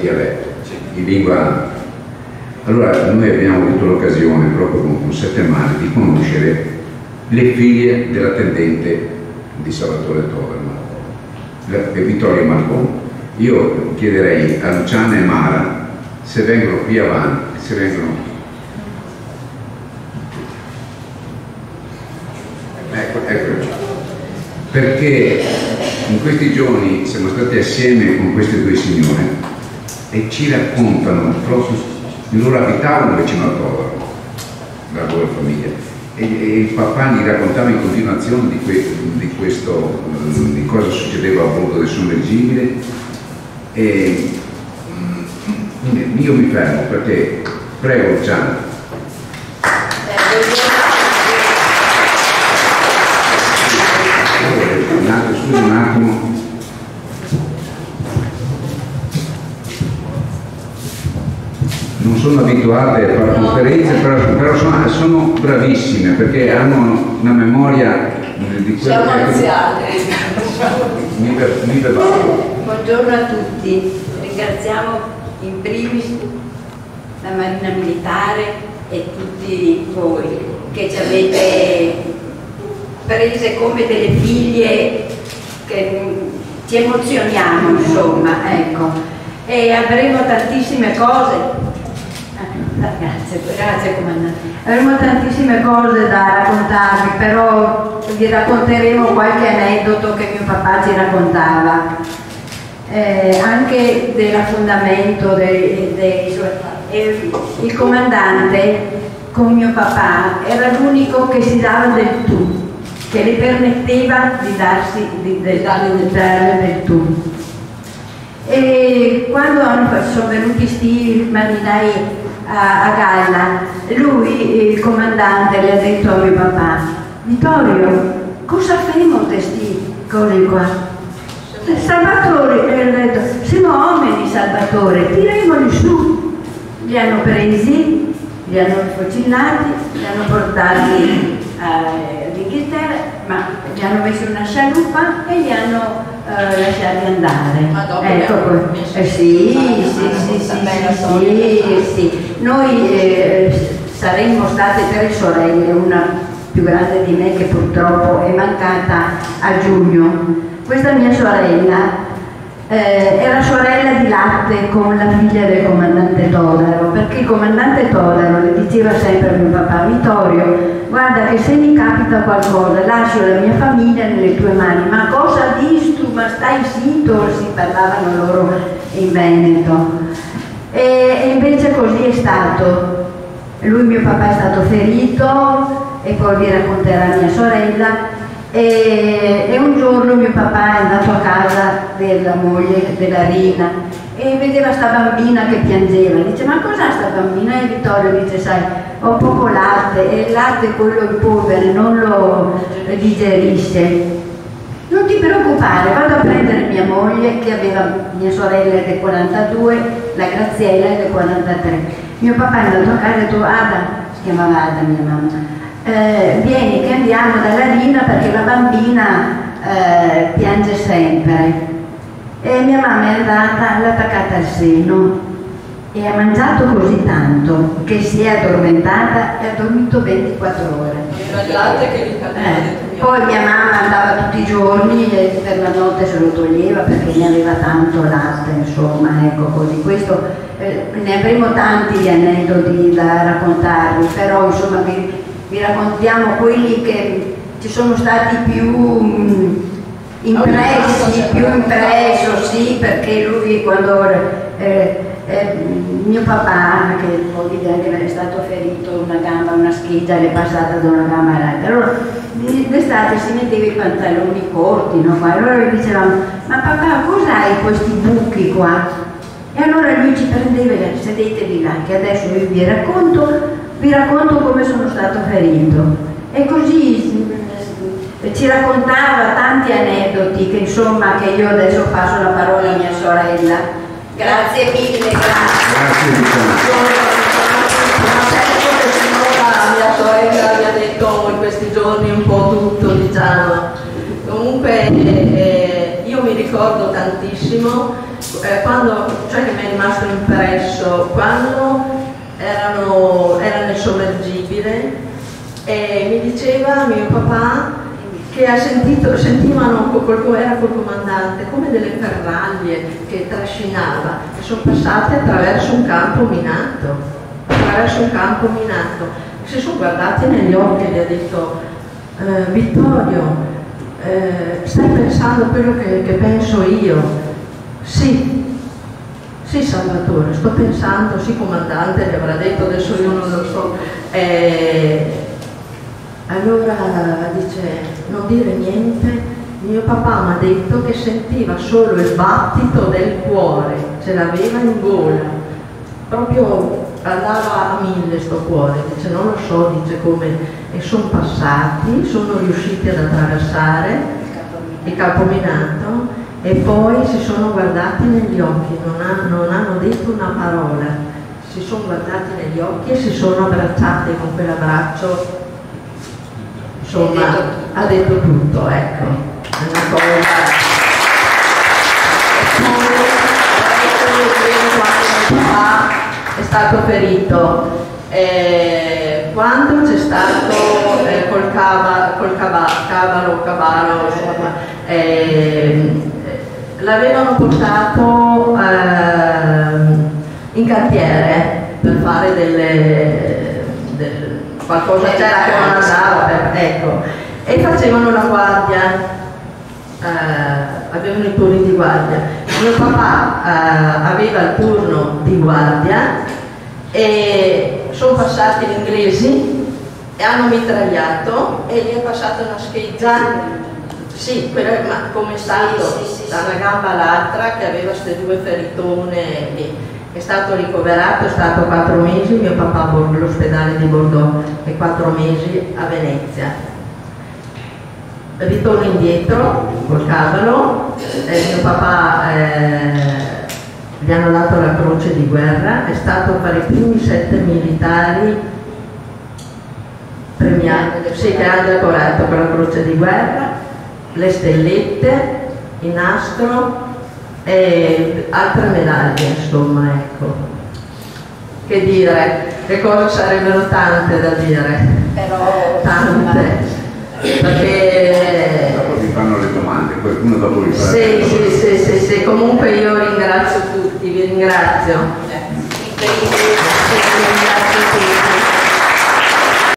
dialetto, in lingua. Allora noi abbiamo avuto l'occasione proprio con 7 mani di conoscere le figlie dell'attendente di Salvatore Todaro, Vittorio Marcon. Io chiederei a Luciana e Mara se vengono qui avanti, se vengono. Eccoci. Perché in questi giorni siamo stati assieme con queste 2 signore e ci raccontano proprio. Loro abitavano vicino a Todaro, la loro famiglia, e il papà gli raccontava in continuazione di cosa succedeva a bordo del sommergibile. E io mi fermo perché prego Luciano. Scusi un attimo. Non sono abituate a fare conferenze, però sono bravissime perché hanno una memoria di quello. Siamo anziani. Mi preparo. Buongiorno a tutti, ringraziamo in primis la Marina Militare e tutti voi che ci avete prese come delle figlie, che ci emozioniamo, insomma, ecco. E avremo tantissime cose. Grazie comandante. Avremo tantissime cose da raccontarvi, però vi racconteremo qualche aneddoto che mio papà ci raccontava, anche dell'affondamento il comandante con mio papà era l'unico che si dava del tu, che le permetteva di dare del tu. E quando sono venuti sti marinai a galla, lui, il comandante, le ha detto a mio papà: Vittorio, cosa faremo questi cose qua? Salvatore, ha detto, siamo uomini, Salvatore, tiremoli su. Li hanno presi, li hanno fucillati, li hanno portati all'Inghilterra, ma gli hanno messo una scialuppa e li hanno lasciati andare. Ecco, sì. Noi saremmo state 3 sorelle, una più grande di me che purtroppo è mancata a giugno. Questa mia sorella era sorella di latte con la figlia del comandante Todaro, perché il comandante Todaro le diceva sempre a mio papà: Vittorio, guarda che se mi capita qualcosa lascio la mia famiglia nelle tue mani. Ma cosa dici tu? Ma stai zitto, si parlavano loro in Veneto. E invece così è stato. Lui, mio papà, è stato ferito, e poi vi racconterà mia sorella. E un giorno mio papà è andato a casa della moglie, della Rina, e vedeva sta bambina che piangeva. Dice: ma cos'ha sta bambina? E Vittorio dice: sai, ho poco latte, e il latte, quello in polvere, non lo digerisce. Non ti preoccupare, vado a prendere mia moglie, che aveva, mia sorella del 42, la Graziella del 43. Mio papà è andato a casa e ha detto: Ada, si chiamava Ada mia mamma, vieni che andiamo dalla Rina perché la bambina piange sempre. E mia mamma è andata, l'ha attaccata al seno e ha mangiato così tanto che si è addormentata e ha dormito 24 ore. Era il latte che gli cadeva. Poi mia mamma andava tutti i giorni e per la notte se lo toglieva perché ne aveva tanto latte, insomma, ecco così. Questo, ne avremo tanti di aneddoti da raccontarvi, però insomma vi raccontiamo quelli che ci sono stati più impresso, sì, perché lui quando mio papà, che poi è stato ferito, una gamba, una scheggia le è passata da una gamba all'altra, allora d'estate si metteva i pantaloni corti, no? Allora gli dicevamo: ma papà, cos'hai questi buchi qua? E allora lui ci prendeva e sedetevi là, che adesso io vi racconto come sono stato ferito. E così ci raccontava tanti aneddoti che insomma, che io adesso passo la parola a mia sorella. Grazie mille, grazie. Mia sorella mi ha detto in questi giorni un po' tutto, diciamo. Comunque io mi ricordo tantissimo cioè che mi è rimasto impresso, quando era nel sommergibile e mi diceva mio papà che sentivano, era col comandante, come delle ferraglie che trascinava e sono passate attraverso un campo minato. Si sono guardati negli occhi e gli ha detto Vittorio, stai pensando quello che penso io? Sì, Salvatore, sto pensando, sì comandante, gli avrà detto, adesso io non lo so. Allora dice, non dire niente, mio papà mi ha detto che sentiva solo il battito del cuore, ce l'aveva in gola, proprio andava a 1000 sto cuore, dice non lo so, dice come, e sono passati, sono riusciti ad attraversare il capominato e poi si sono guardati negli occhi, non hanno detto una parola, si sono guardati negli occhi e si sono abbracciati con quell'abbraccio. Insomma, ha detto tutto, ecco, è una cosa. E poi, quando papà è stato ferito, quando c'è stato col cavallo, insomma, l'avevano portato in cantiere per fare qualcosa c'era che non andava, ecco, e facevano la guardia, avevano i turni di guardia. Mio papà aveva il turno di guardia e sono passati gli inglesi e hanno mitragliato e gli è passata una scheggia, sì, ma come è stato da una gamba all'altra, che aveva queste 2 feritone lì. È stato ricoverato, è stato 4 mesi, mio papà all'ospedale di Bordeaux e 4 mesi a Venezia. Ritorno indietro col cavallo, mio papà gli hanno dato la croce di guerra, è stato fra i primi 7 militari premiati, sì, che hanno decorato con la croce di guerra, le stellette, il nastro e altre medaglie, insomma, ecco. Che dire, che cose sarebbero tante da dire, però tante, perché dopo vi fanno le domande, qualcuno dopo vi farà sì, comunque io ringrazio tutti, vi ringrazio. ringrazio tutti.